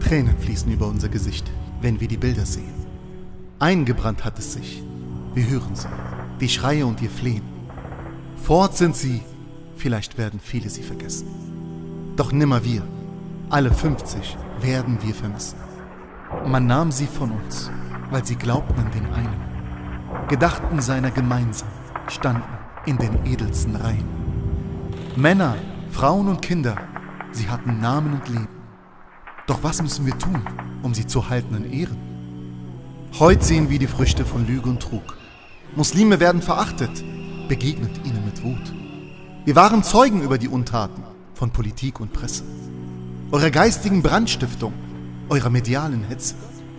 Tränen fließen über unser Gesicht, wenn wir die Bilder sehen. Eingebrannt hat es sich. Wir hören sie, die Schreie und ihr Flehen. Fort sind sie, vielleicht werden viele sie vergessen. Doch nimmer wir, alle 50 werden wir vermissen. Man nahm sie von uns, weil sie glaubten an den einen, gedachten seiner gemeinsam, standen in den edelsten Reihen. Männer, Frauen und Kinder, sie hatten Namen und Leben. Doch was müssen wir tun, um sie zu halten in Ehren? Heute sehen wir die Früchte von Lüge und Trug. Muslime werden verachtet, begegnet ihnen mit Wut. Wir waren Zeugen über die Untaten von Politik und Presse, eurer geistigen Brandstiftung, eurer medialen Hetze.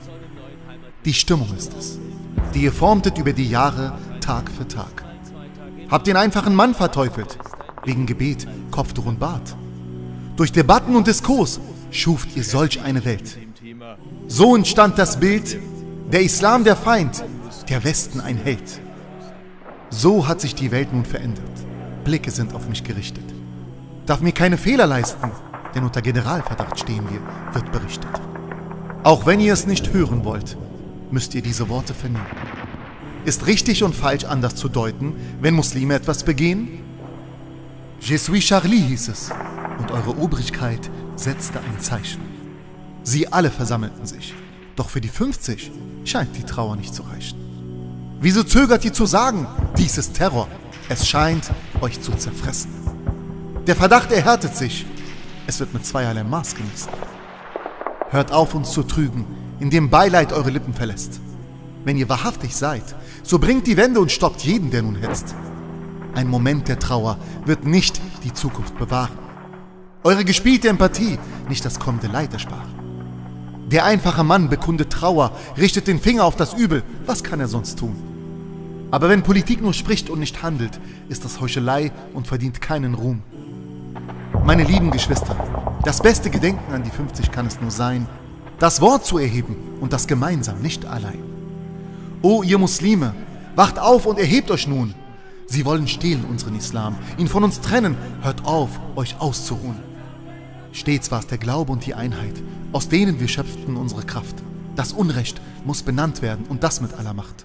Die Stimmung ist es, die ihr formtet über die Jahre Tag für Tag. Habt den einfachen Mann verteufelt, wegen Gebet, Kopftuch und Bart. Durch Debatten und Diskurs schuft ihr solch eine Welt. So entstand das Bild, der Islam der Feind, der Westen ein Held. So hat sich die Welt nun verändert. Blicke sind auf mich gerichtet. Darf mir keine Fehler leisten, denn unter Generalverdacht stehen wir, wird berichtet. Auch wenn ihr es nicht hören wollt, müsst ihr diese Worte vernehmen. Ist richtig und falsch anders zu deuten, wenn Muslime etwas begehen? Je suis Charlie hieß es, und eure Obrigkeit setzte ein Zeichen. Sie alle versammelten sich, doch für die 50 scheint die Trauer nicht zu reichen. Wieso zögert ihr zu sagen, dies ist Terror? Es scheint, euch zu zerfressen. Der Verdacht erhärtet sich, es wird mit zweierlei Maß gemessen. Hört auf, uns zu trügen, indem Beileid eure Lippen verlässt. Wenn ihr wahrhaftig seid, so bringt die Wende und stoppt jeden, der nun hetzt. Ein Moment der Trauer wird nicht die Zukunft bewahren. Eure gespielte Empathie nicht das kommende Leid ersparen. Der einfache Mann bekundet Trauer, richtet den Finger auf das Übel. Was kann er sonst tun? Aber wenn Politik nur spricht und nicht handelt, ist das Heuchelei und verdient keinen Ruhm. Meine lieben Geschwister, das beste Gedenken an die 50 kann es nur sein, das Wort zu erheben und das gemeinsam, nicht allein. O ihr Muslime, wacht auf und erhebt euch nun. Sie wollen stehlen unseren Islam, ihn von uns trennen. Hört auf, euch auszuruhen. Stets war es der Glaube und die Einheit, aus denen wir schöpften unsere Kraft. Das Unrecht muss benannt werden und das mit aller Macht.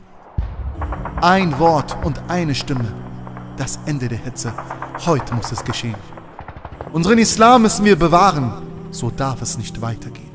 Ein Wort und eine Stimme, das Ende der Hetze, heute muss es geschehen. Unseren Islam müssen wir bewahren, so darf es nicht weitergehen.